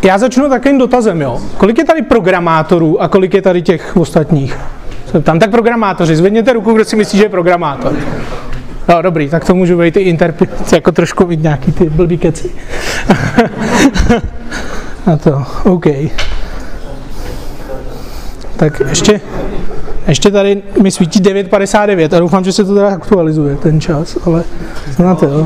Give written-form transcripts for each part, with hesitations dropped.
já začnu takovým dotazem, jo. Kolik je tady programátorů a kolik je tady těch ostatních? Tam tak programátoři, zvedněte ruku, kdo si myslí, že je programátor. No, dobrý, tak to můžu být i interpretace, jako trošku mít nějaký ty blbý keci. A to, OK. Tak ještě tady mi svítí 9:59 a doufám, že se to teda aktualizuje, ten čas, ale znáte, jo.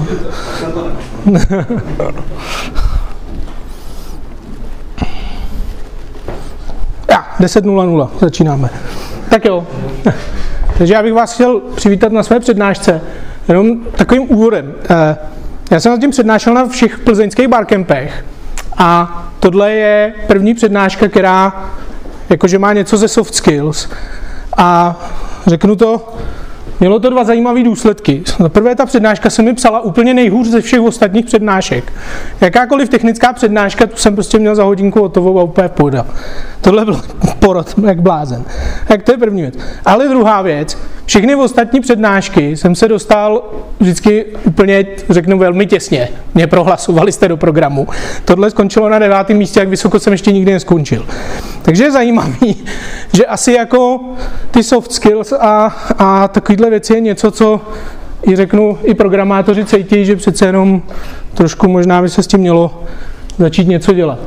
10:00 začínáme. Tak jo. Takže já bych vás chtěl přivítat na své přednášce. Jenom takovým úvodem. Já jsem zatím přednášel na všech plzeňských barcampech a tohle je první přednáška, která jakože má něco ze soft skills. A řeknu to, mělo to 2 zajímavé důsledky. Za prvé, ta přednáška se mi psala úplně nejhůř ze všech ostatních přednášek. Jakákoliv technická přednáška, tu jsem prostě měl za hodinku hotovou a úplně v pohodě. Tohle byl porod, jak blázen. Tak to je první věc. Ale druhá věc, všechny ostatní přednášky jsem se dostal vždycky úplně, řeknu, velmi těsně. Mě prohlasovali jste do programu. Tohle skončilo na 9. místě, jak vysoko jsem ještě nikdy neskončil. Takže je zajímavý, že asi jako ty soft skills a takovýhle věci je něco, co i řeknu, i programátoři cítí, že přece jenom trošku možná by se s tím mělo začít něco dělat.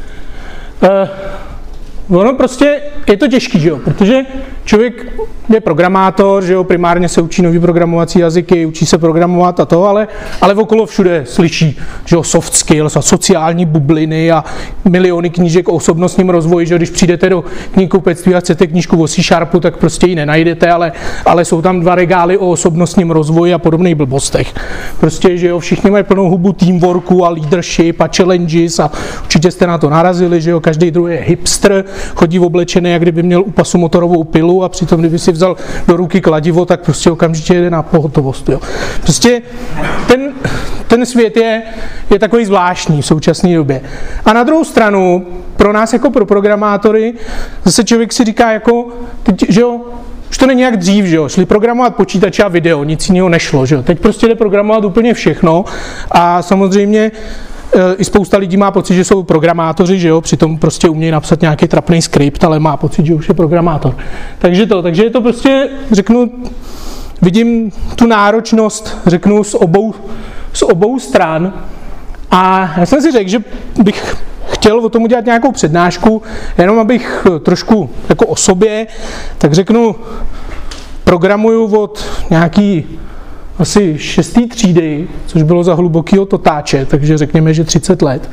Ono prostě je to těžký, že jo, protože člověk je programátor, že jo, primárně se učí nový programovací jazyky, učí se programovat a to, ale okolo všude slyší, že jo, soft skills a sociální bubliny a miliony knížek o osobnostním rozvoji, že jo, když přijdete do knihkupectví a chcete knížku o C#, tak prostě ji nenajdete, ale jsou tam 2 regály o osobnostním rozvoji a podobných blbostech. Prostě, že jo, všichni mají plnou hubu teamworku a leadership a challenges a určitě jste na to narazili, že jo, každý druhý je hipster, chodí oblečený, jak kdyby měl u pasu motorovou pilu a přitom, kdyby si vzal do ruky kladivo, tak prostě okamžitě jde na pohotovost. Jo. Prostě ten svět je takový zvláštní v současné době. A na druhou stranu, pro nás jako pro programátory, zase člověk si říká, jako, že jo, už to není jak dřív, že jo, šli programovat počítače a video, nic jiného nešlo, že jo. Teď prostě jde programovat úplně všechno a samozřejmě i spousta lidí má pocit, že jsou programátoři, že jo, přitom prostě umějí napsat nějaký trapný skript, ale má pocit, že už je programátor. Takže je to prostě, řeknu, vidím tu náročnost, řeknu, z obou stran a já jsem si řekl, že bych chtěl o tom udělat nějakou přednášku, jenom abych trošku jako o sobě, tak řeknu, programuju od nějaký asi 6. třídy, což bylo za hlubokýho totáče, takže řekněme, že 30 let.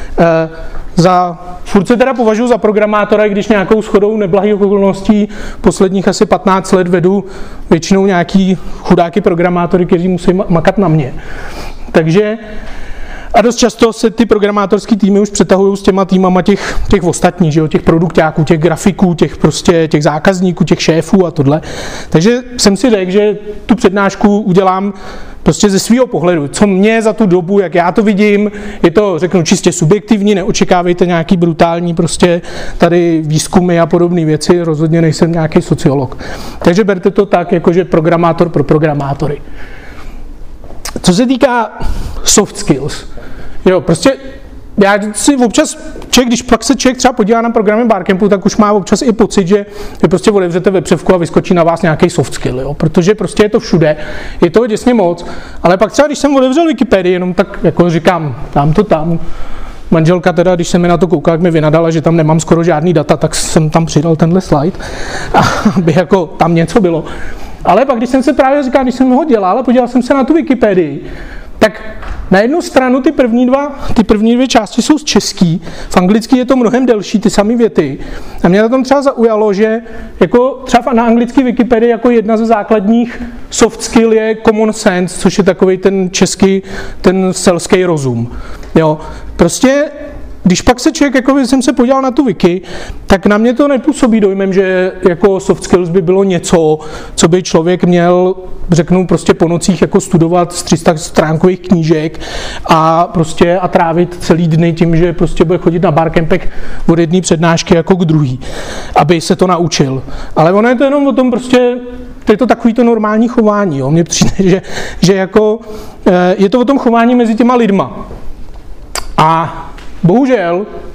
Furt se teda považuji za programátora, když nějakou shodou neblahých okolností posledních asi 15 let vedu většinou nějaký chudáky programátory, kteří musí makat na mě. Takže a dost často se ty programátorský týmy už přetahují s těma týmama těch ostatních, že jo, těch produkťáků, těch grafiků, těch zákazníků, těch šéfů a tohle. Takže jsem si řekl, že tu přednášku udělám prostě ze svého pohledu, co mě za tu dobu, jak já to vidím, je to, řeknu, čistě subjektivní, neočekávejte nějaký brutální prostě tady výzkumy a podobné věci, rozhodně nejsem nějaký sociolog. Takže berte to tak, jakože programátor pro programátory. Co se týká soft skills, jo, prostě já si občas, když pak se člověk třeba podívá na programy Barcampu, tak už má občas i pocit, že prostě otevřete webřevku a vyskočí na vás nějaký soft skill, jo, protože prostě je to všude, je toho děsně moc, ale pak třeba, když jsem otevřel Wikipedii, jenom tak jako říkám, dám to tam, manželka teda, když se mi na to koukala, jak mi vynadala, že tam nemám skoro žádný data, tak jsem tam přidal tenhle slide, aby jako tam něco bylo. Ale pak, když jsem se právě říkal, když jsem ho dělal a podíval jsem se na tu Wikipedii, tak na jednu stranu ty první dvě části jsou z český, v anglicky je to mnohem delší, ty samé věty. A mě na tom třeba zaujalo, že jako třeba na anglické Wikipedii jako jedna ze základních soft skill je common sense, což je takovej ten český, ten selský rozum. Jo, prostě když pak se člověk, jako jsem se podíval na tu wiki, tak na mě to nepůsobí dojmem, že jako soft skills by bylo něco, co by člověk měl, řeknu, prostě po nocích jako studovat z 300 stránkových knížek a prostě a trávit celý dny tím, že prostě bude chodit na barcampech od jedné přednášky jako k druhý, aby se to naučil. Ale ono je to jenom o tom prostě, to je to takový to normální chování, jo. Mně přijde, že jako je to o tom chování mezi těma lidma. A bohužel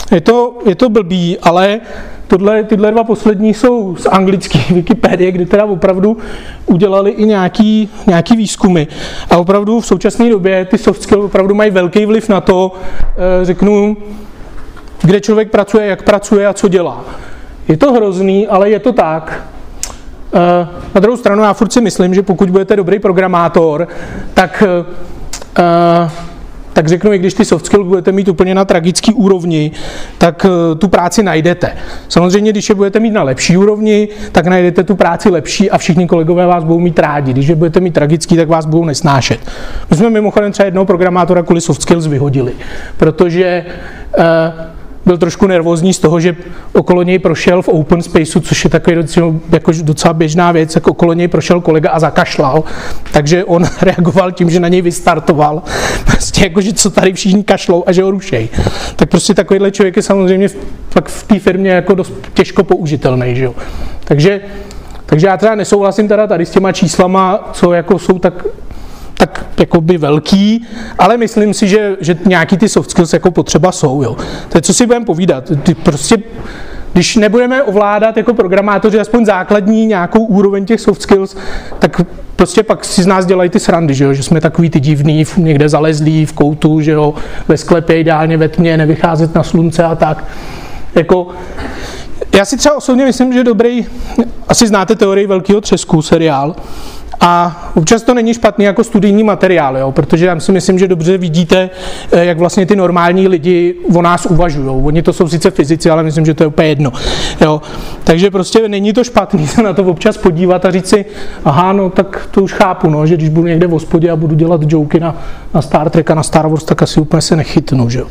Je to blbý, ale tyhle dva poslední jsou z anglické Wikipedie, kde teda opravdu udělali i nějaký výzkumy. A opravdu v současné době ty soft skills opravdu mají velký vliv na to, řeknu, kde člověk pracuje, jak pracuje a co dělá. Je to hrozný, ale je to tak. Na druhou stranu já furt si myslím, že pokud budete dobrý programátor, tak řeknu, i když ty soft skills budete mít úplně na tragický úrovni, tak tu práci najdete. Samozřejmě, když je budete mít na lepší úrovni, tak najdete tu práci lepší a všichni kolegové vás budou mít rádi. Když je budete mít tragický, tak vás budou nesnášet. My jsme mimochodem třeba jednoho programátora kvůli soft skills vyhodili, protože byl trošku nervózní z toho, že okolo něj prošel v open spaceu, což je takový docela běžná věc, jako okolo něj prošel kolega a zakašlal, takže on reagoval tím, že na něj vystartoval, prostě jako, že co tady všichni kašlou a že ho rušej. Tak prostě takovýhle člověk je samozřejmě v té firmě jako dost těžko použitelný, že jo. Takže já třeba nesouhlasím teda tady s těma číslama, co jako jsou tak jakoby velký, ale myslím si, že nějaký ty soft skills jako potřeba jsou, jo. To je, co si budeme povídat. Prostě, když nebudeme ovládat jako programátoři aspoň základní nějakou úroveň těch soft skills, tak prostě pak si z nás dělají ty srandy, že jo, že jsme takový ty divný, někde zalezlí v koutu, že jo, ve sklepě ideálně ve tmě, nevycházet na slunce a tak. Jako, já si třeba osobně myslím, že dobrý, asi znáte Teorii velkého třesku, seriál, a občas to není špatný jako studijní materiál, jo, protože já si myslím, že dobře vidíte, jak vlastně ty normální lidi o nás uvažují. Oni to jsou sice fyzici, ale myslím, že to je úplně jedno. Jo. Takže prostě není to špatný se na to občas podívat a říct si, aha, no tak to už chápu, no, že když budu někde v hospodě a budu dělat joky na Star Trek a na Star Wars, tak asi úplně se nechytnu, že jo.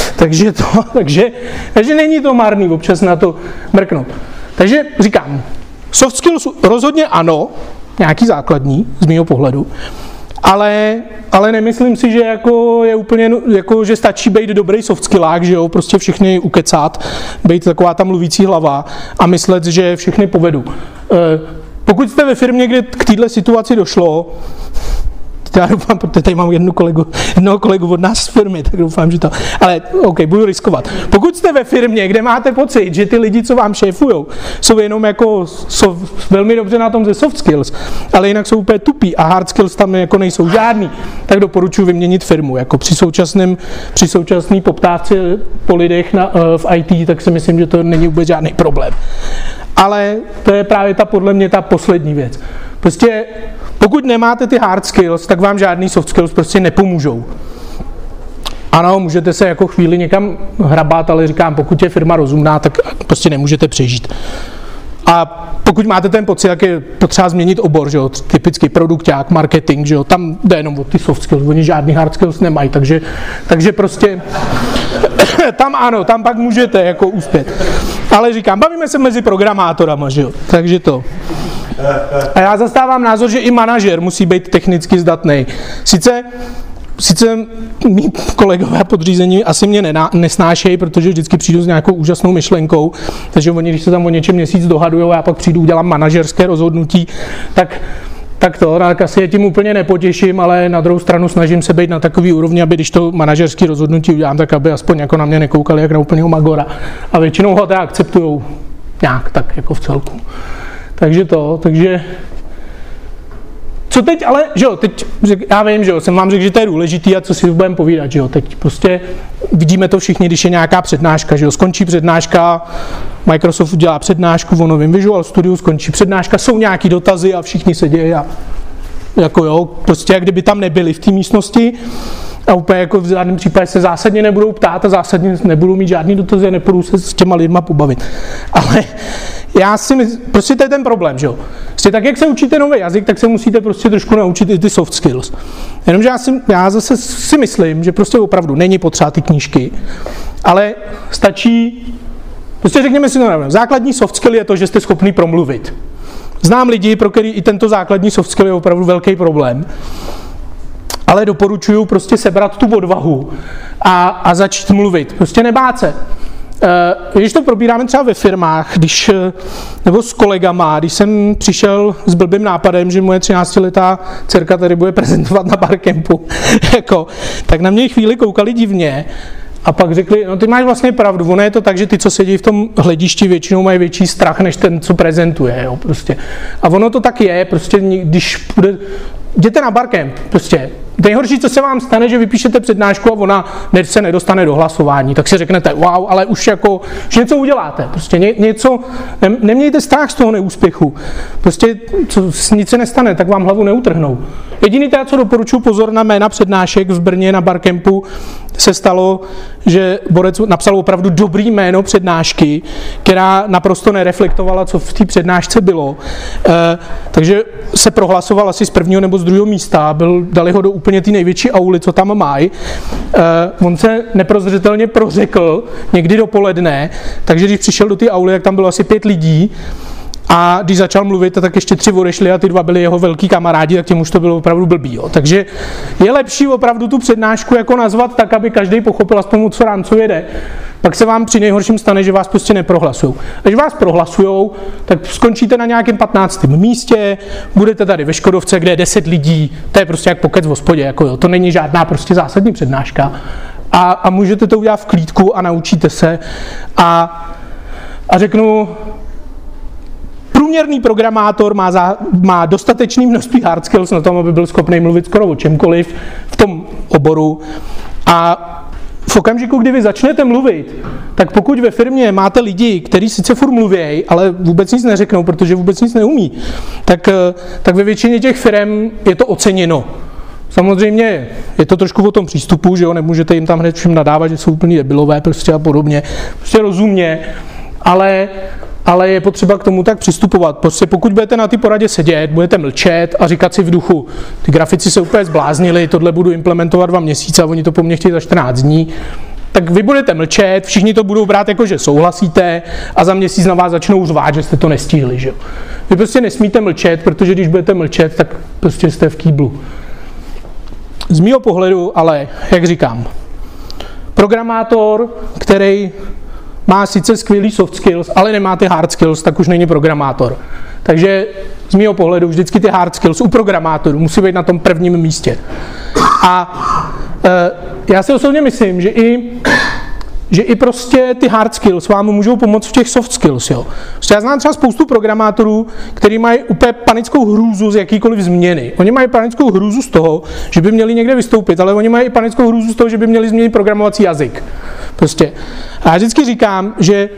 Takže není to marný občas na to mrknout. Takže říkám, soft skills rozhodně ano, nějaký základní, z mýho pohledu, ale nemyslím si, že jako je úplně, jako, že stačí být dobrý soft skillák, že jo, prostě všechny ukecát, být taková ta mluvící hlava a myslet, že všechny povedu. Pokud jste ve firmě, kde k této situaci došlo, já doufám, protože tady mám jednoho kolegu od nás z firmy, tak doufám, že to... Ale OK, budu riskovat. Pokud jste ve firmě, kde máte pocit, že ty lidi, co vám šéfujou, jsou jenom jako velmi dobře na tom ze soft skills, ale jinak jsou úplně tupí a hard skills tam jako nejsou žádný, tak doporučuji vyměnit firmu. Jako při současné poptávce po lidech v IT, tak si myslím, že to není vůbec žádný problém. Ale to je právě podle mě ta poslední věc. Prostě pokud nemáte ty hard skills, tak vám žádný soft skills prostě nepomůžou. Ano, můžete se jako chvíli někam hrabat, ale říkám, pokud je firma rozumná, tak prostě nemůžete přežít. A pokud máte ten pocit, jak je potřeba změnit obor, že jo, typický produkták, marketing, že jo, tam jde jenom o ty soft skills, oni žádný hard skills nemají, takže prostě tam ano, tam pak můžete jako uspět. Ale říkám, bavíme se mezi programátorama, že jo, takže to. A já zastávám názor, že i manažer musí být technicky zdatný. Sice mý kolegové podřízení asi mě nesnášejí, protože vždycky přijdu s nějakou úžasnou myšlenkou, takže oni, když se tam o něčem měsíc dohadujou, já pak přijdu, udělám manažerské rozhodnutí, tak asi je tím úplně nepotěším, ale na druhou stranu snažím se být na takový úrovni, aby když to manažerské rozhodnutí udělám, tak aby aspoň jako na mě nekoukali jak na úplného magora. A většinou ho teda akceptujou nějak tak jako v celku. Takže co teď, ale, že jo, teď, já vím, že jo, jsem vám řekl, že to je důležitý a co si budeme povídat, že jo, teď prostě vidíme to všichni, když je nějaká přednáška, že jo, skončí přednáška, Microsoft udělá přednášku o novém Visual Studiu, skončí přednáška, jsou nějaký dotazy a všichni se dějí a jako jo, prostě jak kdyby tam nebyli v té místnosti a úplně jako v žádném případě se zásadně nebudou ptát a zásadně nebudou mít žádný dotazy a nebudou se s těma lidma pobavit. Ale já si myslím, prostě to je ten problém, že jo. Prostě tak, jak se učíte nový jazyk, tak se musíte prostě trošku naučit i ty soft skills. Jenomže já zase si myslím, že prostě opravdu není potřeba ty knížky, ale stačí, prostě řekněme si to nevím, základní soft skill je to, že jste schopný promluvit. Znám lidi, pro který i tento základní soft skill je opravdu velký problém. Ale doporučuju prostě sebrat tu odvahu a začít mluvit. Prostě nebát se. Když to probíráme třeba ve firmách, nebo s kolegama, když jsem přišel s blbým nápadem, že moje 13letá dcerka tady bude prezentovat na barcampu, tak na mě chvíli koukali divně A pak řekli, no ty máš vlastně pravdu, ono je to tak, že ty, co sedí v tom hledišti, většinou mají větší strach, než ten, co prezentuje, jo, prostě. A ono to tak je, prostě, když jděte na barcamp, prostě. Nejhorší, co se vám stane, že vypíšete přednášku a ona se nedostane do hlasování, tak si řeknete, wow, ale už něco uděláte, prostě něco, nemějte strach z toho neúspěchu, prostě nic se nestane, tak vám hlavu neutrhnou. Jediný co doporučuji, pozor na jména přednášek v Brně na barcampu, se stalo, že borec napsal opravdu dobrý jméno přednášky, která naprosto nereflektovala, co v té přednášce bylo, takže se prohlasoval asi z prvního nebo z druhého místa, dali ho do úplně té největší auly, co tam mají. On se neprozřetelně prořekl někdy dopoledne, takže když přišel do té auly, jak tam bylo asi 5 lidí, a když začal mluvit, tak ještě 3 odešli a ty 2 byli jeho velký kamarádi, tak těm už to bylo opravdu blbý. Jo. Takže je lepší opravdu tu přednášku jako nazvat tak, aby každý pochopil aspoň, co rámcově jde. Pak se vám při nejhorším stane, že vás prostě neprohlasujou. Když vás prohlasujou, tak skončíte na nějakém 15. místě, budete tady ve Škodovce, kde je 10 lidí, to je prostě jak pokec v hospodě, jako jo, to není žádná prostě zásadní přednáška. A můžete to udělat v klídku a naučíte se. A řeknu, průměrný programátor má dostatečné množství hard skills na tom, aby byl schopný mluvit skoro o čemkoliv v tom oboru. A v okamžiku, kdy vy začnete mluvit, tak pokud ve firmě máte lidi, kteří sice furt mluví, ale vůbec nic neřeknou, protože vůbec nic neumí, tak ve většině těch firm je to oceněno. Samozřejmě je to trošku o tom přístupu, že jo, nemůžete jim tam hned všem nadávat, že jsou úplný debilové prostě a podobně, prostě rozumně, ale je potřeba k tomu tak přistupovat. Prostě pokud budete na ty poradě sedět, budete mlčet a říkat si v duchu, ty grafici se úplně zbláznili, tohle budu implementovat 2 měsíce a oni to po mně chtějí za 14 dní, tak vy budete mlčet, všichni to budou brát jako, že souhlasíte a za měsíc na vás začnou řvát, že jste to nestihli. Že? Vy prostě nesmíte mlčet, protože když budete mlčet, tak prostě jste v kýblu. Z mýho pohledu, ale jak říkám, programátor, který má sice skvělý soft skills, ale nemá ty hard skills, tak už není programátor. Takže z mýho pohledu vždycky ty hard skills u programátorů musí být na tom prvním místě. A já si osobně myslím, že i prostě ty hard skills vám můžou pomoct v těch soft skills. Jo. Já znám třeba spoustu programátorů, kteří mají úplně panickou hrůzu z jakýkoliv změny. Oni mají panickou hrůzu z toho, že by měli někde vystoupit, ale oni mají i panickou hrůzu z toho, že by měli změnit programovací jazyk. Prostě. A já vždycky říkám, že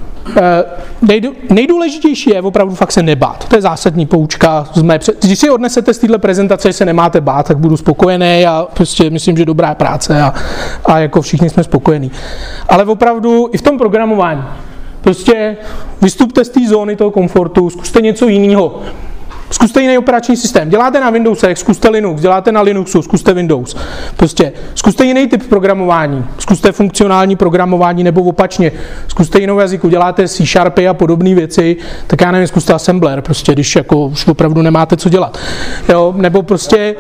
nejdůležitější je opravdu fakt se nebát. To je zásadní poučka. Když si odnesete z téhle prezentace, že se nemáte bát, tak budu spokojený a prostě myslím, že dobrá práce a jako všichni jsme spokojení. Ale opravdu i v tom programování. Prostě vystupte z té zóny toho komfortu, zkuste něco jiného. Zkuste jiný operační systém. Děláte na Windowsech, zkuste Linux, děláte na Linuxu, zkuste Windows. Prostě zkuste jiný typ programování. Zkuste funkcionální programování nebo opačně. Zkuste jinou jazyku, děláte C# a podobné věci, tak já nevím, zkuste Assembler, prostě, když jako už opravdu nemáte co dělat. Jo, nebo prostě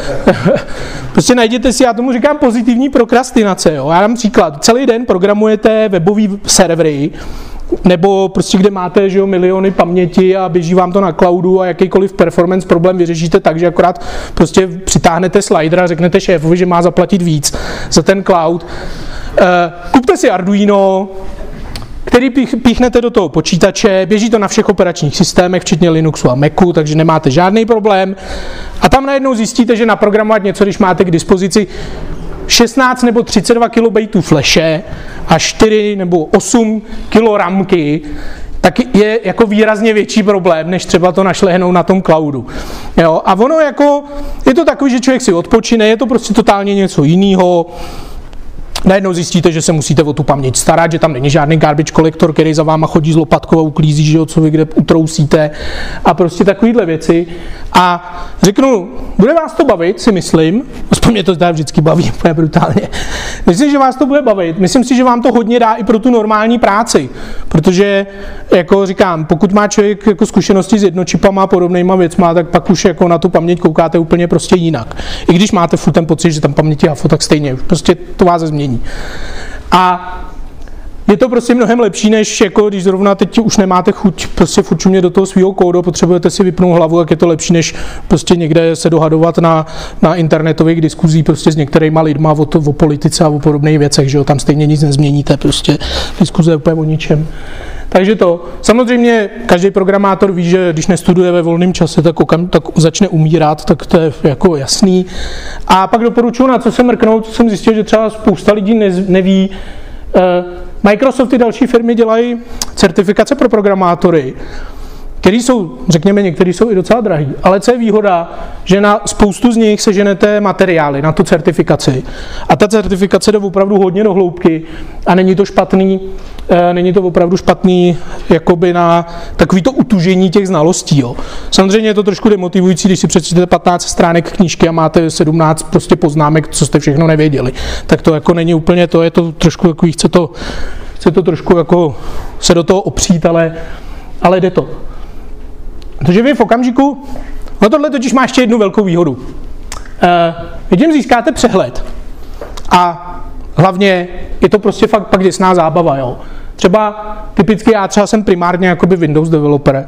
najděte si, já tomu říkám pozitivní prokrastinace. Jo. Já dám příklad. Celý den programujete webový servery, nebo prostě kde máte, že jo, miliony paměti a běží vám to na cloudu a jakýkoliv performance problém vyřešíte tak, že akorát prostě přitáhnete slider a řeknete šéfovi, že má zaplatit víc za ten cloud. Kupte si Arduino, který píchnete do toho počítače, běží to na všech operačních systémech, včetně Linuxu a Macu, takže nemáte žádný problém. A tam najednou zjistíte, že naprogramovat něco, když máte k dispozici 16 nebo 32 KB flashe a 4 nebo 8 kg ramky, tak je jako výrazně větší problém, než třeba to našlehnout na tom cloudu. Jo? A ono jako, je to takový, že člověk si odpočine, je to prostě totálně něco jiného. Najednou zjistíte, že se musíte o tu paměť starat, že tam není žádný garbage kolektor, který za váma chodí s lopatkou a uklízí, že jo, co vy kde utrousíte a prostě takovýhle věci. A řeknu, bude vás to bavit, si myslím, aspoň mě to vždycky baví úplně brutálně. Myslím, že vás to bude bavit, myslím si, že vám to hodně dá i pro tu normální práci, protože, jako říkám, pokud má člověk jako zkušenosti s jednočipama a podobnýma věcma, tak pak už jako na tu paměť koukáte úplně prostě jinak. I když máte furt ten pocit, že tam paměti hafo, tak stejně, prostě to vás změní. A je to prostě mnohem lepší, než jako když zrovna teď už nemáte chuť prostě furt čumět do toho svého kódu, potřebujete si vypnout hlavu, tak je to lepší, než prostě někde se dohadovat na internetových diskuzích prostě s některýma lidma o politice a o podobných věcech, že jo, tam stejně nic nezměníte, prostě diskuze úplně o ničem. Takže to. Samozřejmě každý programátor ví, že když nestuduje ve volném čase, tak začne umírat, tak to je jako jasný. A pak doporučuji, na co se mrknout, co jsem zjistil, že třeba spousta lidí neví. Microsoft i další firmy dělají certifikace pro programátory, který jsou, řekněme, některý jsou i docela drahý, ale co je výhoda, že na spoustu z nich seženete materiály na tu certifikaci. A ta certifikace jde opravdu hodně do hloubky a není to opravdu špatný jakoby na takovýto utužení těch znalostí. Jo. Samozřejmě je to trošku demotivující, když si přečtete 15 stránek knížky a máte 17 prostě poznámek, co jste všechno nevěděli. Tak to jako není úplně to, je to trošku takový, chce to trošku jako se do toho opřít, ale jde to. Protože vy v okamžiku, no tohle totiž má ještě jednu velkou výhodu. Vy tím získáte přehled a hlavně je to prostě fakt pak děsná zábava, jo. Třeba typicky já třeba jsem primárně jakoby Windows developer,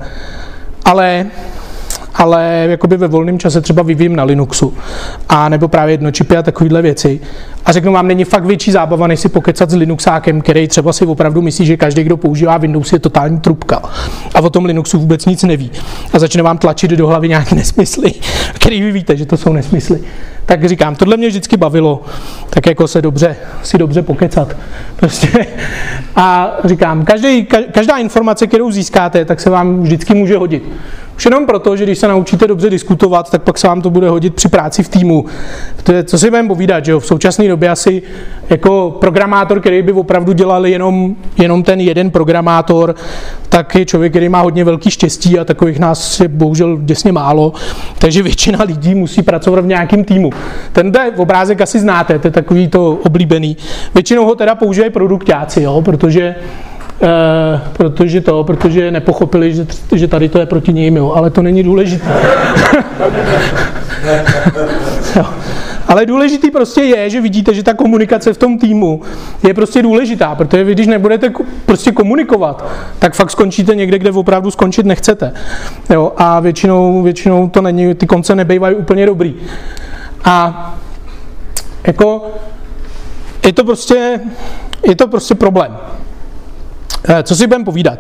ale jakoby ve volném čase třeba vyvím na Linuxu a nebo právě jednočipy a takovýhle věci. A řeknu vám, není fakt větší zábava, než si pokecat s Linuxákem, který třeba si opravdu myslí, že každý, kdo používá Windows, je totální trubka a o tom Linuxu vůbec nic neví. A začne vám tlačit do hlavy nějaké nesmysly, který vy víte, že to jsou nesmysly. Tak říkám, tohle mě vždycky bavilo, tak jako si dobře pokecat. Prostě. A říkám, každá informace, kterou získáte, tak se vám vždycky může hodit. Už jenom proto, že když se naučíte dobře diskutovat, tak pak se vám to bude hodit při práci v týmu. Protože, co si budeme povídat, že jo? V současné době asi jako programátor, který by opravdu dělal jenom ten jeden programátor, tak je člověk, který má hodně velký štěstí a takových nás je bohužel děsně málo. Takže většina lidí musí pracovat v nějakém týmu. Tenhle obrázek asi znáte, to je takový to oblíbený. Většinou ho teda používají produkťáci, jo? Protože nepochopili, že tady to je proti nim, jo, ale to není důležité. Ale důležitý prostě je, že vidíte, že ta komunikace v tom týmu je prostě důležitá, protože vy, když nebudete prostě komunikovat, tak fakt skončíte někde, kde opravdu skončit nechcete. Jo, a většinou to není, ty konce nebejvají úplně dobrý. A jako je to prostě problém. Co si budeme povídat?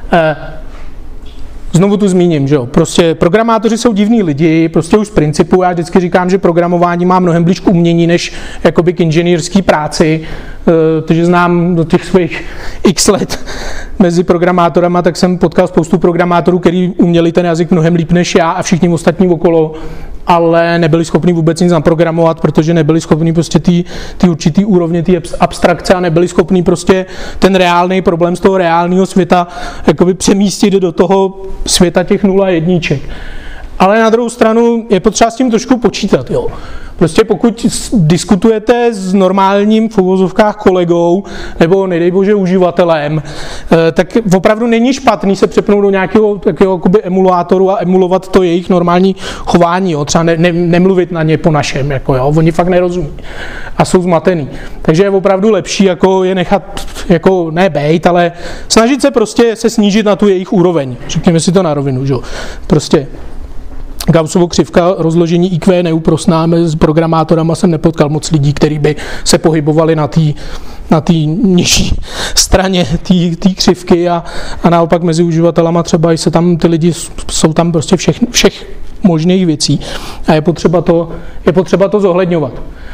Znovu tu zmíním, že jo, prostě programátoři jsou divní lidi, prostě už z principu, já vždycky říkám, že programování má mnohem blíž k umění, než jakoby k inženýrský práci, protože znám do těch svých x let mezi programátorama, tak jsem potkal spoustu programátorů, kteří uměli ten jazyk mnohem líp než já a všichni ostatní okolo, ale nebyli schopni vůbec nic naprogramovat, protože nebyli schopni prostě ty určitý úrovně, ty abstrakce a nebyli schopni prostě ten reálný problém z toho reálného světa jakoby přemístit do toho světa těch 0 a jedniček. Ale na druhou stranu je potřeba s tím trošku počítat, jo. Prostě pokud diskutujete s normálním v uvozovkách kolegou nebo nedej bože uživatelem, tak opravdu není špatný se přepnout do nějakého takového emulátoru a emulovat to jejich normální chování, jo. Třeba nemluvit na ně po našem, jako jo. Oni fakt nerozumí a jsou zmatený. Takže je opravdu lepší jako je nechat jako ne bejt, ale snažit se prostě se snížit na tu jejich úroveň. Řekněme si to na rovinu, že jo. Prostě Gaussovo křivka rozložení IQ je neúprosná, s programátorama jsem nepotkal moc lidí, kteří by se pohybovali na té nižší straně té křivky a naopak mezi uživatelama třeba se tam ty lidi jsou tam prostě všech možných věcí a je potřeba to zohledňovat.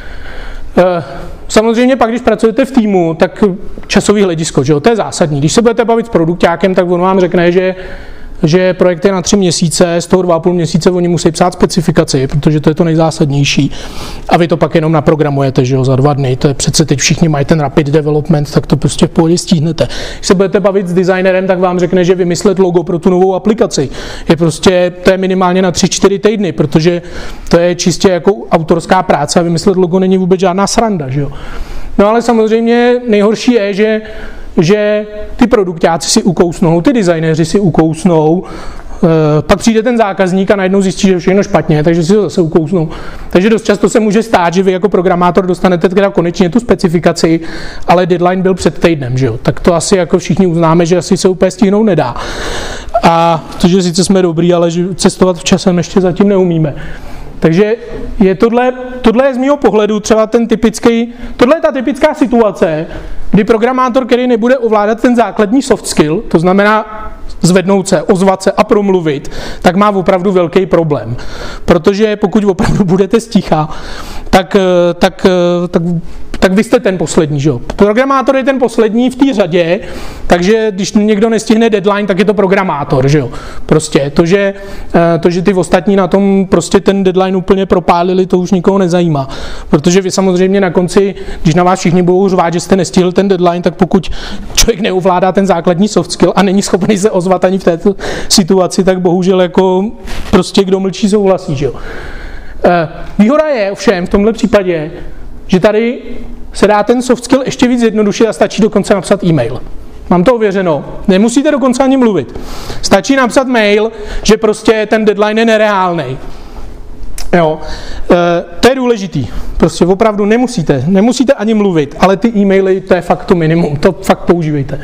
Samozřejmě pak, když pracujete v týmu, tak časový hledisko, že jo, to je zásadní. Když se budete bavit s produkťákem, tak on vám řekne, že projekt je na 3 měsíce, z toho 2,5 měsíce oni musí psát specifikaci, protože to je to nejzásadnější. A vy to pak jenom naprogramujete, že jo, za 2 dny. To je přece teď všichni mají ten rapid development, tak to prostě v pohodě stihnete. Když se budete bavit s designerem, tak vám řekne, že vymyslet logo pro tu novou aplikaci to je minimálně na 3-4 týdny, protože to je čistě jako autorská práce a vymyslet logo není vůbec žádná sranda, že jo. No ale samozřejmě nejhorší je, že ty produkťáci si ukousnou, ty designéři si ukousnou, Pak přijde ten zákazník a najednou zjistí, že je všechno špatně, takže si to zase ukousnou. Takže dost často se může stát, že vy jako programátor dostanete teda konečně tu specifikaci, ale deadline byl před týdnem, že jo? Tak to asi jako všichni uznáme, že asi se úplně stihnout nedá. A protože sice jsme dobrý, ale že cestovat v časem ještě zatím neumíme. Takže je tohle je z mýho pohledu třeba tohle je ta typická situace, kdy programátor, který nebude ovládat ten základní soft skill, to znamená zvednout se, ozvat se a promluvit, tak má opravdu velký problém. Protože pokud opravdu budete sticha, tak vy jste ten poslední, že jo? Programátor je ten poslední v té řadě, takže když někdo nestihne deadline, tak je to programátor, že jo? Prostě to, že ty ostatní na tom prostě ten deadline úplně propálili, to už nikoho nezajímá. Protože vy samozřejmě na konci, když na vás všichni budou řvát, že jste nestihl ten deadline, tak pokud člověk neovládá ten základní soft skill a není schopný se ozvat ani v této situaci, tak bohužel jako prostě kdo mlčí, souhlasí, že jo? Výhoda je ovšem v tomhle případě, že tady se dá ten soft skill ještě víc zjednodušit a stačí dokonce napsat e-mail. Mám to ověřeno. Nemusíte dokonce ani mluvit. Stačí napsat mail, že prostě ten deadline je nereálnej. Jo. To je důležitý. Prostě opravdu nemusíte ani mluvit, ale ty e-maily, to je fakt to minimum. To fakt používejte.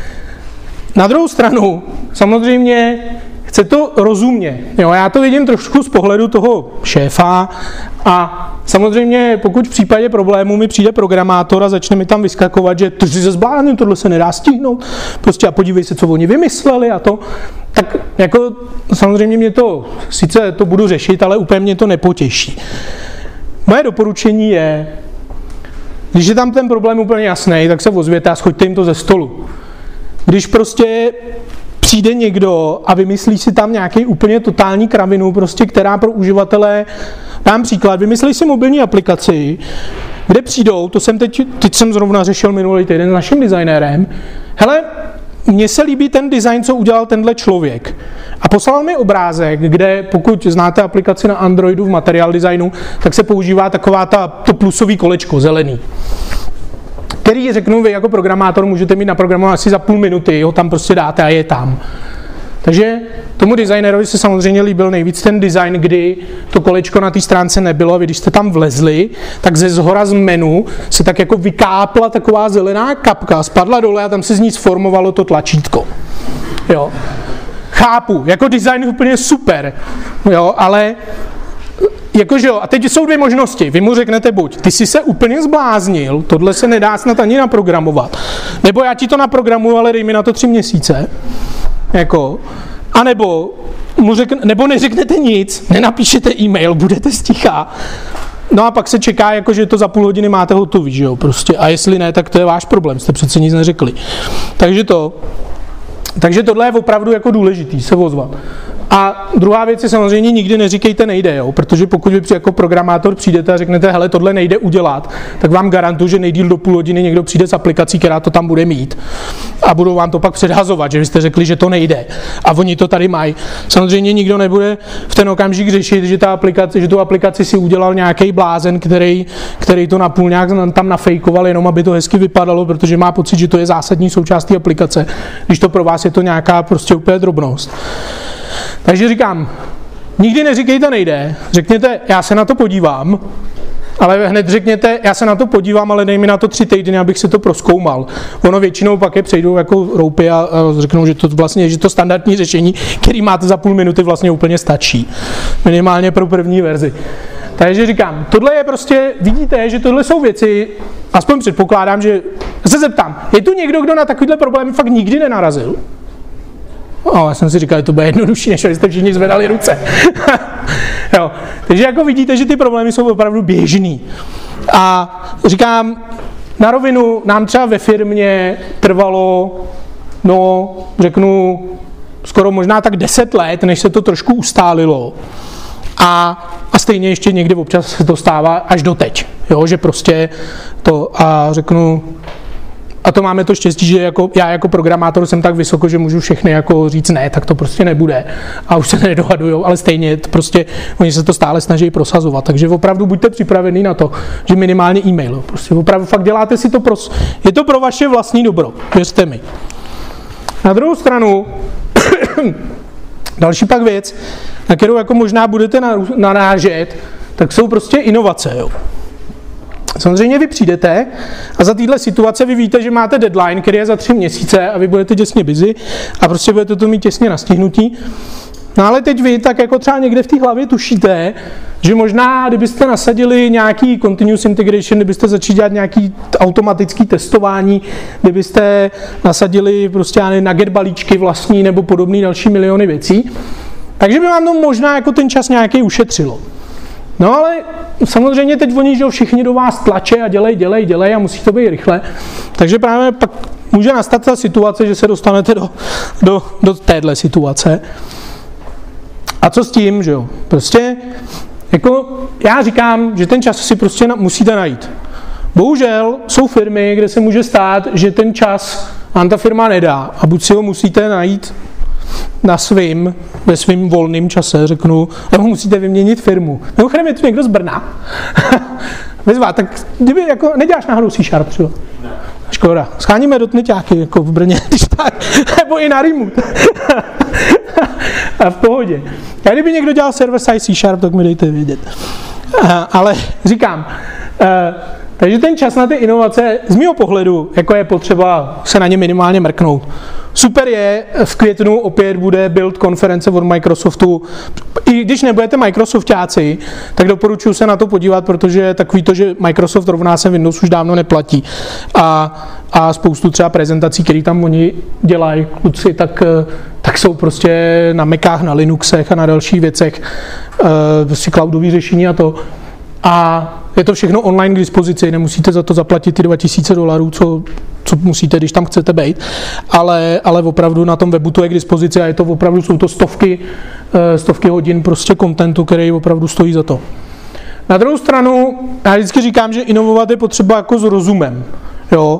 Na druhou stranu, samozřejmě chce to rozumně. Jo, já to vidím trošku z pohledu toho šéfa a samozřejmě pokud v případě problému mi přijde programátor a začne mi tam vyskakovat, že to si se zbláznil, tohle se nedá stihnout, prostě a podívej se, co oni vymysleli a to, tak jako samozřejmě mě to, sice to budu řešit, ale úplně mě to nepotěší. Moje doporučení je, když je tam ten problém úplně jasný, tak se ozvěte a schoďte jim to ze stolu. Když prostě přijde někdo a vymyslí si tam nějaký úplně totální kravinu, prostě, která pro uživatele, dám příklad, vymyslí si mobilní aplikaci, kde přijdou, to jsem teď jsem zrovna řešil minulý týden s naším designérem, hele, mně se líbí ten design, co udělal tenhle člověk. A poslal mi obrázek, kde, pokud znáte aplikaci na Androidu v Material Designu, tak se používá taková to plusový kolečko, zelený. Který, řeknu, vy jako programátor můžete mít naprogramovat asi za půl minuty, ho tam prostě dáte a je tam. Takže tomu designérovi se samozřejmě líbil nejvíc ten design, kdy to kolečko na té stránce nebylo a vy, když jste tam vlezli, tak ze zhora z menu se tak jako vykápla taková zelená kapka, spadla dole a tam se z ní sformovalo to tlačítko. Jo. Chápu, jako design úplně super, jo, ale jakože jo, a teď jsou dvě možnosti. Vy mu řeknete buď, ty jsi se úplně zbláznil, tohle se nedá snad ani naprogramovat, nebo já ti to naprogramuju, ale dej mi na to 3 měsíce. Jako, a nebo neřeknete nic, nenapíšete e-mail, budete sticha. No a pak se čeká, jako, že to za půl hodiny máte hotový, že jo, prostě. A jestli ne, tak to je váš problém, jste přece nic neřekli. Takže tohle je opravdu jako důležitý, se ozvat. A druhá věc je samozřejmě nikdy neříkejte nejde, jo? Protože pokud vy jako programátor přijdete a řeknete, hele, tohle nejde udělat, tak vám garantuju, že nejdýl do půl hodiny někdo přijde s aplikací, která to tam bude mít. A budou vám to pak předhazovat, že vy jste řekli, že to nejde. A oni to tady mají. Samozřejmě nikdo nebude v ten okamžik řešit, že tu aplikaci si udělal nějaký blázen, který to napůl nějak tam nafejkoval, jenom aby to hezky vypadalo, protože má pocit, že to je zásadní součást té aplikace, když to pro vás je to nějaká prostě úplně drobnost. Takže říkám, nikdy neříkejte nejde, řekněte, já se na to podívám, ale hned řekněte, já se na to podívám, ale dej mi na to 3 týdny, abych si to prozkoumal. Ono většinou pak je přejdou jako roupy a řeknou, že to standardní řešení, který máte za půl minuty, vlastně úplně stačí. Minimálně pro první verzi. Takže říkám, tohle je prostě, vidíte, že tohle jsou věci, aspoň předpokládám, že se zeptám, je tu někdo, kdo na takovýhle problémy fakt nikdy nenarazil? Já jsem si říkal, že to bude jednodušší, než abyste všichni zvedali ruce. Jo. Takže jako vidíte, že ty problémy jsou opravdu běžný. A říkám, na rovinu nám třeba ve firmě trvalo, řeknu, skoro možná tak 10 let, než se to trošku ustálilo. A stejně ještě někdy občas se to stává až doteď. Jo, že prostě to, a řeknu, a to máme to štěstí, že já jako programátor jsem tak vysoko, že můžu všechny jako říct ne, tak to prostě nebude. A už se nedohadujou, ale stejně prostě oni se to stále snaží prosazovat. Takže opravdu buďte připravení na to, že minimálně e-mail. Prostě opravdu fakt děláte si to je to pro vaše vlastní dobro, věřte mi. Na druhou stranu Další pak věc, na kterou jako možná budete narážet, tak jsou prostě inovace. Jo. Samozřejmě vy přijdete a za téhle situace vy víte, že máte deadline, který je za 3 měsíce a vy budete těsně busy a prostě budete to mít těsně na stihnutí. No ale teď vy tak jako třeba někde v té hlavě tušíte, že možná, kdybyste nasadili nějaký continuous integration, kdybyste začali dělat nějaký automatický testování, kdybyste nasadili prostě nugget balíčky vlastní nebo podobný další miliony věcí, takže by vám to možná jako ten čas nějaký ušetřilo. No ale samozřejmě teď oni, že všichni do vás tlače a dělej a musí to být rychle, takže právě pak může nastat ta situace, že se dostanete do téhle situace. A co s tím, že jo? Prostě, jako já říkám, že ten čas si prostě musíte najít. Bohužel jsou firmy, kde se může stát, že ten čas vám ta firma nedá a buď si ho musíte najít ve svým volným čase, řeknu, nebo musíte vyměnit firmu. Mimochodem je tu někdo z Brna. Vyzvá, tak kdyby jako neděláš náhodou C# třeba. Ne. Škoda. Scháníme dotneťáky jako v Brně, když tak, nebo i na remote. A v pohodě. A kdyby někdo dělal server-side C#, tak mi dejte vědět. Ale říkám, takže ten čas na ty inovace z mého pohledu, jako je potřeba se na ně minimálně mrknout. Super je, v květnu opět bude Build konference od Microsoftu. I když nebudete Microsoftáci, tak doporučuji se na to podívat, protože takový to, že Microsoft rovná se Windows už dávno neplatí. A spoustu třeba prezentací, které tam oni dělají, kluci, tak jsou prostě na Macách, na Linuxech a na dalších věcech, prostě cloudové řešení a to. A je to všechno online k dispozici, nemusíte za to zaplatit ty $2000, co musíte, když tam chcete být, ale opravdu na tom webu to je k dispozici a jsou to stovky hodin prostě contentu, který opravdu stojí za to. Na druhou stranu, já vždycky říkám, že inovovat je potřeba jako s rozumem. Jo?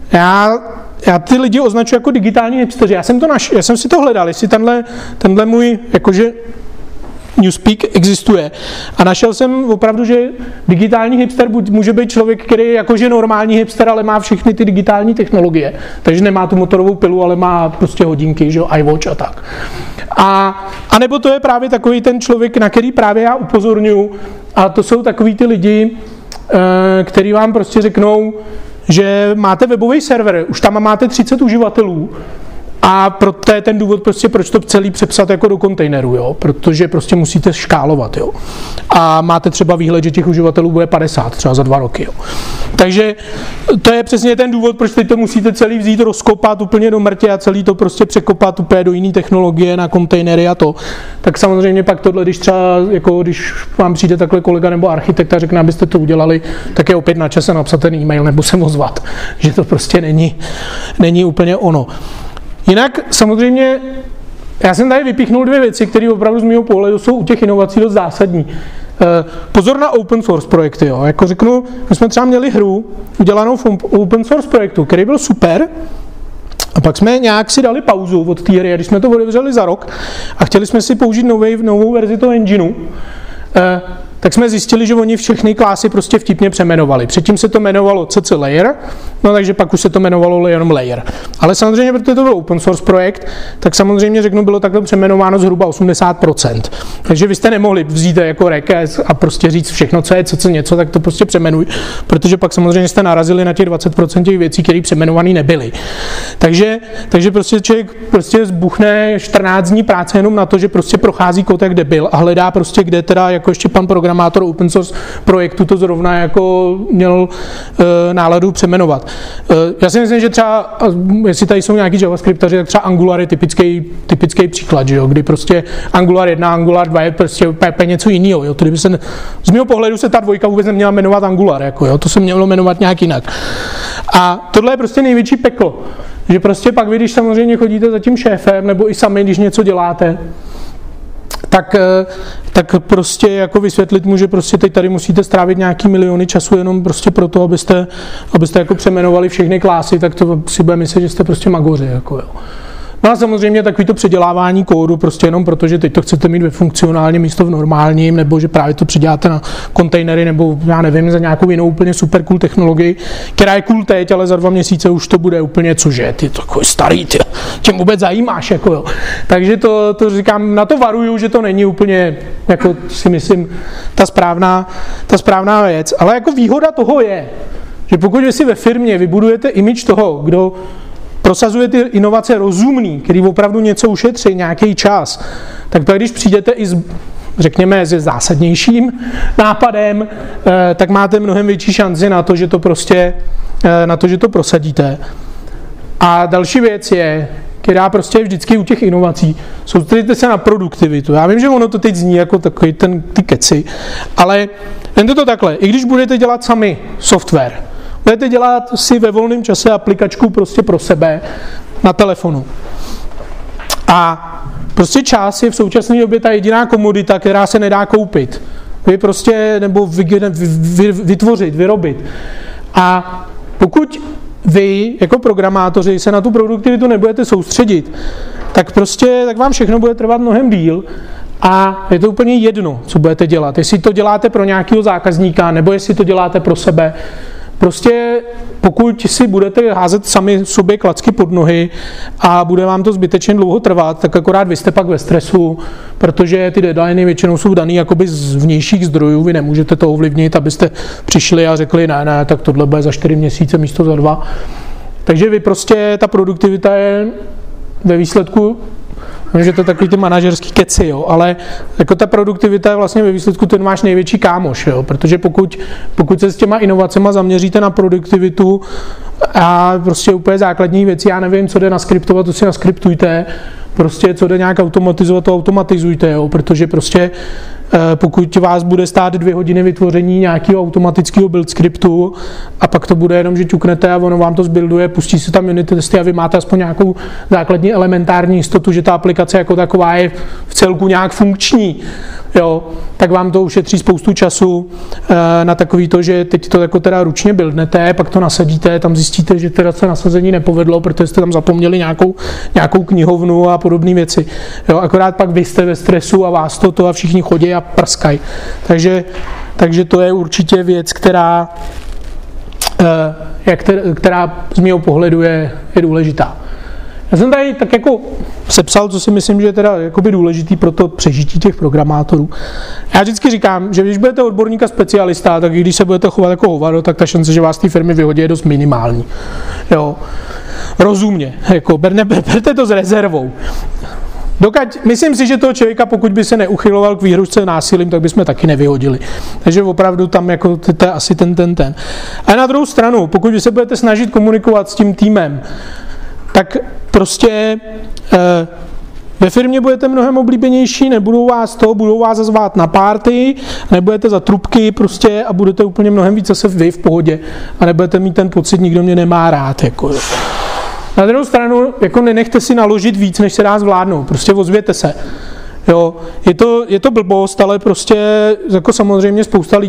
Já ty lidi označuji jako digitální hipsteři. Já jsem si to hledal, jestli tenhle můj jakože Newspeak existuje. A našel jsem opravdu, že digitální hipster může být člověk, který je jakože normální hipster, ale má všechny ty digitální technologie. Takže nemá tu motorovou pilu, ale má prostě hodinky, že jo, iWatch a tak. A nebo to je právě takový ten člověk, na který právě já upozorňuji. A to jsou takový ty lidi, který vám prostě řeknou, že máte webový server, už tam máte 30 uživatelů, a to je ten důvod, prostě, proč to celý přepsat jako do kontejneru, jo? Protože prostě musíte škálovat. Jo? A máte třeba výhled, že těch uživatelů bude 50 třeba za 2 roky. Jo? Takže to je přesně ten důvod, proč teď to musíte celý vzít, rozkopat úplně do mrtě a celý to prostě překopat úplně do jiné technologie na kontejnery a to. Tak samozřejmě pak tohle, když třeba, jako když vám přijde takhle kolega nebo architekt a řekne, abyste to udělali, tak je opět na čase napsat ten e-mail nebo se ozvat, že to prostě není úplně ono. Jinak samozřejmě, já jsem tady vypíchnul 2 věci, které opravdu z mého pohledu jsou u těch inovací dost zásadní. Pozor na open source projekty. Jo. Jako řeknu, my jsme třeba měli hru udělanou v open source projektu, který byl super, a pak jsme nějak si dali pauzu od té hry, a když jsme to otevřeli za rok a chtěli jsme si použít novou verzi toho engineu, tak jsme zjistili, že oni všechny klásy prostě vtipně přemenovali. Předtím se to jmenovalo CC Layer, no takže pak už se to jmenovalo jenom Layer. Ale samozřejmě, protože to byl open source projekt, tak samozřejmě řeknu, bylo takto přeměnováno zhruba 80%. Takže vy jste nemohli vzít jako rekes a prostě říct všechno, co je CC něco, tak to prostě přemenuj, protože pak samozřejmě jste narazili na těch 20% těch věcí, které přemenované nebyly. Takže prostě člověk prostě zbuchne 14 dní práce jenom na to, že prostě prochází kód jak debil a hledá prostě, kde teda jako ještě pan programátor open source projektu to zrovna jako měl náladu přeměnovat. Já si myslím, že třeba, jestli tady jsou nějaký javascriptaři, tak třeba Angular je typický příklad, že jo, kdy prostě Angular 1, Angular 2 je prostě něco jiného. Jo. Z mého pohledu se ta dvojka vůbec neměla jmenovat Angular, jako, jo, to se mělo jmenovat nějak jinak. A tohle je prostě největší peklo, že prostě pak vy, když samozřejmě chodíte za tím šéfem, nebo i sami, když něco děláte, tak prostě jako vysvětlit mu, že prostě teď tady musíte strávit nějaký miliony času jenom prostě proto, abyste jako přeměnovali všechny klásy, tak to si bude myslet, že jste prostě magoři, jako jo. No a samozřejmě takový to předělávání kódu, prostě jenom protože teď to chcete mít ve funkcionálním místo v normálním, nebo že právě to předěláte na kontejnery, nebo já nevím, za nějakou jinou úplně super cool technologii, která je cool teď, ale za 2 měsíce už to bude úplně cože, ty takový starý, ty tě vůbec zajímáš, jako jo. Takže to říkám, na to varuju, že to není úplně, jako si myslím, ta správná věc. Ale jako výhoda toho je, že pokud vy si ve firmě vybudujete image toho, kdo prosazuje ty inovace rozumný, který opravdu něco ušetří, nějaký čas, tak pak když přijdete i řekněme, se zásadnějším nápadem, tak máte mnohem větší šanci na to, že to prosadíte. A další věc je, která prostě je vždycky u těch inovací, soustředíte se na produktivitu. Já vím, že ono to teď zní jako takový ty keci, ale jen to takhle, i když budete dělat sami software, budete dělat si ve volném čase aplikačku prostě pro sebe na telefonu. A prostě čas je v současné době ta jediná komodita, která se nedá koupit. Vy prostě, nebo vytvořit, vyrobit. A pokud vy jako programátoři se na tu produktivitu nebudete soustředit, tak vám všechno bude trvat mnohem díl a je to úplně jedno, co budete dělat. Jestli to děláte pro nějakého zákazníka, nebo jestli to děláte pro sebe. Prostě pokud si budete házet sami sobě klacky pod nohy a bude vám to zbytečně dlouho trvat, tak akorát vy jste pak ve stresu, protože ty deadliny většinou jsou daný jakoby z vnějších zdrojů, vy nemůžete to ovlivnit, abyste přišli a řekli ne, tak tohle bude za 4 měsíce místo za 2. Takže vy prostě, ta produktivita je ve výsledku, že to je takový ty manažerský keci, jo, ale jako ta produktivita je vlastně ve výsledku ten váš největší kámoš, jo, protože pokud se s těma inovacema zaměříte na produktivitu a prostě úplně základní věci, já nevím, co jde naskriptovat, to si naskriptujte, prostě co jde nějak automatizovat, to automatizujte, jo, protože prostě pokud vás bude stát 2 hodiny vytvoření nějakého automatického build skriptu a pak to bude jenom, že ťuknete a ono vám to zbuilduje, pustí se tam unit testy a vy máte aspoň nějakou základní elementární jistotu, že ta aplikace jako taková je v celku nějak funkční, jo, tak vám to ušetří spoustu času na takový to, že teď to jako teda ručně buildnete, pak to nasadíte, tam zjistíte, že teda se nasazení nepovedlo, protože jste tam zapomněli nějakou knihovnu a podobné věci. Jo, akorát pak vy jste ve stresu a vás to a všichni chodí a prskají. Takže to je určitě věc, která z mého pohledu je důležitá. Já jsem tady tak jako sepsal, co si myslím, že je teda jakoby důležitý pro to přežití těch programátorů. Já vždycky říkám, že když budete odborník a specialista, tak i když se budete chovat jako hovado, tak ta šance, že vás z té firmy vyhodí, je dost minimální. Jo. Rozumně, jako berte to s rezervou. Myslím si, že toho člověka, pokud by se neuchyloval k výhrušce násilím, tak bychom taky nevyhodili. Takže opravdu tam jako to je asi ten. A na druhou stranu, pokud vy se budete snažit komunikovat s tím týmem, tak prostě ve firmě budete mnohem oblíbenější, budou vás zvát na party, nebudete za trubky prostě a budete úplně mnohem víc zase vy v pohodě a nebudete mít ten pocit, nikdo mě nemá rád. Jako. Na druhou stranu, jako nenechte si naložit víc, než se dá zvládnout, prostě ozvěte se. Jo, je to blbost, ale prostě jako samozřejmě spousta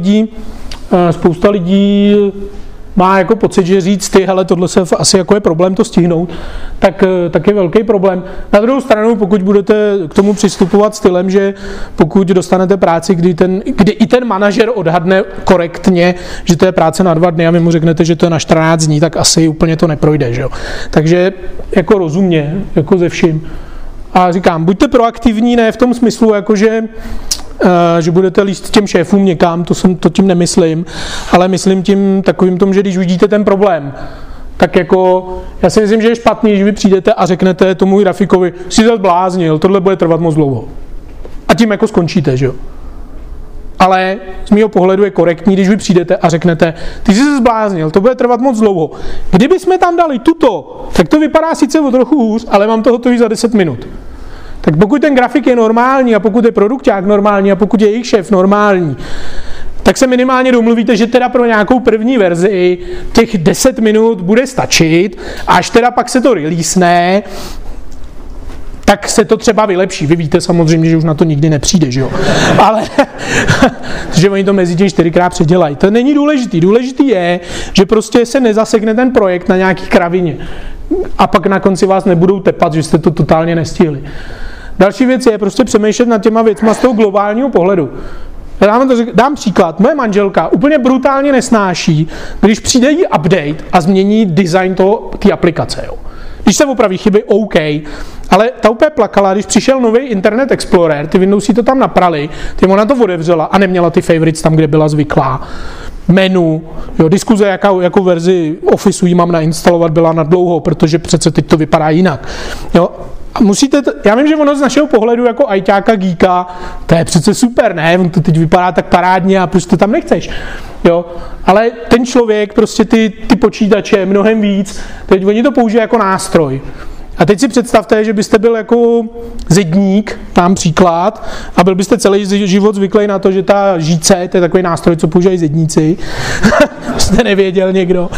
lidí má jako pocit, že říct hele, tohle se asi jako je problém to stihnout, tak je velký problém. Na druhou stranu, pokud budete k tomu přistupovat stylem, že pokud dostanete práci, kdy i ten manažer odhadne korektně, že to je práce na 2 dny a vy mu řeknete, že to je na 14 dní, tak asi úplně to neprojde, že jo. Takže jako rozumně, jako ze vším. A říkám, buďte proaktivní, ne v tom smyslu, jakože že budete líst těm šéfům někam, to tím nemyslím, ale myslím tím takovým tom, že když vidíte ten problém, tak jako, já si myslím, že je špatný, že vy přijdete a řeknete tomu grafikovi, jsi se zbláznil, tohle bude trvat moc dlouho. A tím jako skončíte, že jo. Ale z mého pohledu je korektní, když vy přijdete a řeknete, ty jsi se zbláznil, to bude trvat moc dlouho. Kdyby jsme tam dali tuto, tak to vypadá sice o trochu hůř, ale mám to hotový za 10 minut. Tak pokud ten grafik je normální a pokud je produkťák normální a pokud je jejich šéf normální, tak se minimálně domluvíte, že teda pro nějakou první verzi těch 10 minut bude stačit, až teda pak se to releasene, tak se to třeba vylepší. Vy víte samozřejmě, že už na to nikdy nepřijde, že jo? Ale že oni to mezi tím 4krát předělají. To není důležitý. Důležitý je, že prostě se nezasekne ten projekt na nějaký kravině. A pak na konci vás nebudou tepat, že jste to totálně nestihli. Další věc je prostě přemýšlet nad těma věcma z toho globálního pohledu. Dám příklad. Moje manželka úplně brutálně nesnáší, když přijde jí update a změní design té aplikace. Jo. Když se opraví chyby, OK, ale ta úplně plakala, když přišel nový Internet Explorer, ty Windowsy to tam naprali, ty ona to otevřela a neměla ty favorites tam, kde byla zvyklá. Menu, jo, diskuze, jakou verzi Officeu jí mám nainstalovat, byla na dlouho, protože přece teď to vypadá jinak. Jo. Já vím, že ono z našeho pohledu jako ajťáka, geeka, to je přece super, ne? To teď vypadá tak parádně a proč to tam nechceš. Jo? Ale ten člověk, prostě ty počítače mnohem víc, teď oni to použijí jako nástroj. A teď si představte, že byste byl jako zedník, tam příklad, a byl byste celý život zvyklý na to, že ta žíce, to je takový nástroj, co používají zedníci, jste nevěděl někdo,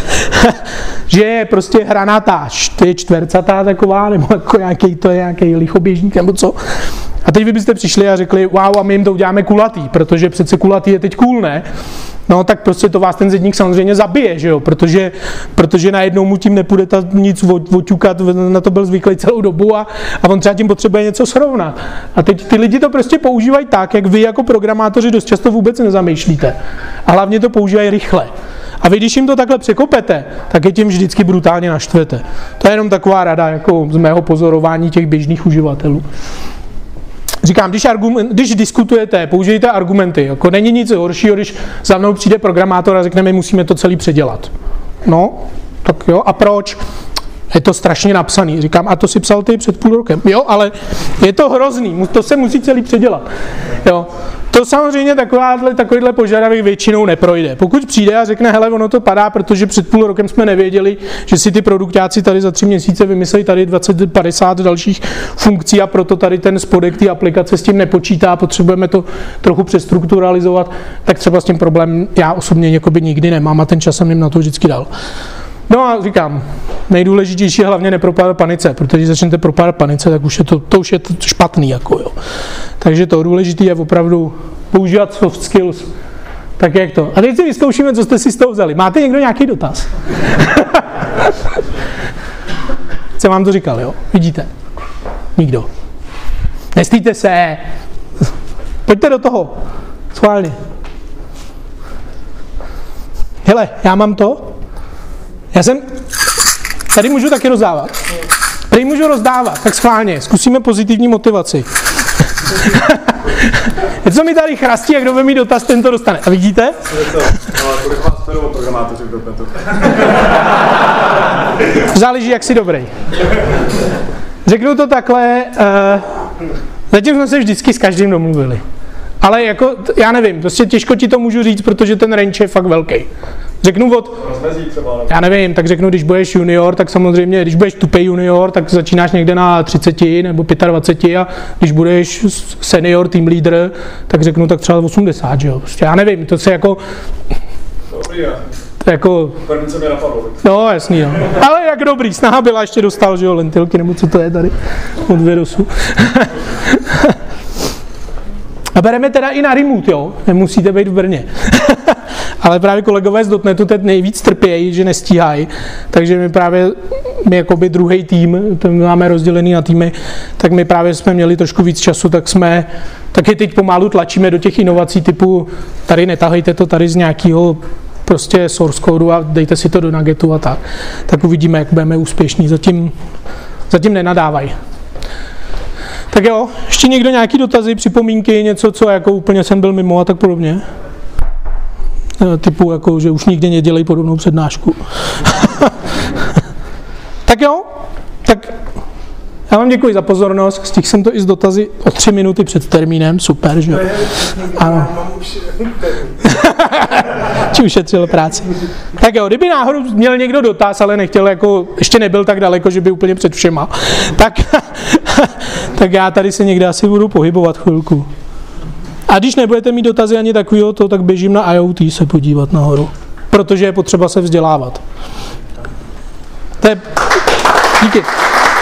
že je prostě hranatáž, to je čtvercatá taková, nebo jako nějaký lichoběžník, nebo co. A teď vy byste přišli a řekli, wow, a my jim to uděláme kulatý, protože přece kulatý je teď cool, ne? No tak prostě to vás ten zedník samozřejmě zabije, že jo, protože najednou mu tím nepůjde nic oťukat, na to byl zvyklý celou dobu a on třeba tím potřebuje něco srovnat. A teď ty lidi to prostě používají tak, jak vy jako programátoři dost často vůbec nezamýšlíte. A hlavně to používají rychle. A vy, když jim to takhle překopete, tak je tím vždycky brutálně naštvete. To je jenom taková rada, jako z mého pozorování těch běžných uživatelů. Říkám, když diskutujete, použijte argumenty. Jako není nic horšího, když za mnou přijde programátor a řekne mi, musíme to celý předělat. No, tak jo, a proč? Je to strašně napsaný. Říkám, a to si psal ty před půl rokem. Jo, ale je to hrozný, to se musí celý předělat. Jo. To samozřejmě takovýhle požadavek většinou neprojde. Pokud přijde a řekne, hele, ono to padá, protože před půl rokem jsme nevěděli, že si ty produktáci tady za 3 měsíce vymyslejí tady 20-50 dalších funkcí a proto tady ten spodek té aplikace s tím nepočítá, potřebujeme to trochu přestrukturalizovat, tak třeba s tím problém já osobně nikdy nemám a ten čas jsem jim na to vždycky dal. No a říkám, nejdůležitější je hlavně nepropadat panice, protože když začnete propadat panice, tak už je to už je špatný. Jako, jo. Takže to důležité je opravdu používat soft skills. Tak jak to? A teď si vyzkoušíme, co jste si z toho vzali. Máte někdo nějaký dotaz? Jsem vám to říkal, jo? Vidíte? Nikdo. Nestýjte se. Pojďte do toho. Schválně. Hele, já mám to. Tady můžu taky rozdávat. Tady můžu rozdávat, tak schválně. Zkusíme pozitivní motivaci. Co mi tady chrastí, a kdo bude mít dotaz, ten to dostane. A vidíte? Kolik vás studoval programátoři v Dotnetu? Záleží, jak jsi dobrý. Řeknu to takhle, zatím jsme se vždycky s každým domluvili. Ale jako, já nevím, prostě těžko ti to můžu říct, protože ten range je fakt velký. Řeknu já nevím, tak řeknu, když budeš junior, tak samozřejmě, když budeš tupej junior, tak začínáš někde na 30 nebo 25 a když budeš senior team leader, tak řeknu tak třeba 80, že jo. Prostě já nevím, to se jako... Jako... První, co mě napadlo. No, jasný, no. Ale jak dobrý, snaha byla, ještě dostal, že jo, lentilky, nebo co to je tady od Virusu. A bereme teda i na remote, jo, nemusíte být v Brně. Ale právě kolegové z Dotnetu teď nejvíc trpějí, že nestíhají, takže my jakoby druhý tým, to máme rozdělený na týmy, tak my právě jsme měli trošku víc času, taky teď pomalu tlačíme do těch inovací typu, tady netahejte to tady z nějakého prostě source code a dejte si to do nuggetu a tak. Tak uvidíme, jak budeme úspěšní, zatím nenadávají. Tak jo, ještě někdo nějaký dotazy, připomínky, něco, co jako úplně jsem byl mimo a tak podobně? Typu, jako, že už nikdy nedělej podobnou přednášku. Tak jo, tak já vám děkuji za pozornost, stihl jsem to i s dotazy o 3 minuty před termínem, super, že jo? Ano. Či ušetřil práci. Tak jo, kdyby náhodou měl někdo dotaz, ale nechtěl, jako, ještě nebyl tak daleko, že by úplně před všema, tak já tady se někde asi budu pohybovat chvilku. A když nebudete mít dotazy ani takového, tak běžím na IoT se podívat nahoru, protože je potřeba se vzdělávat. To je... Díky.